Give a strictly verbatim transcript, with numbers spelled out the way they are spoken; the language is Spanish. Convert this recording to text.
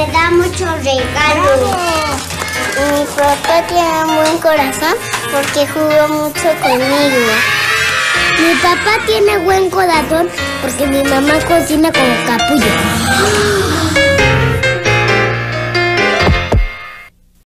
me da muchos regalos. Mi papá tiene un buen corazón porque jugó mucho conmigo. Mi papá tiene buen corazón porque mi mamá cocina como capullo.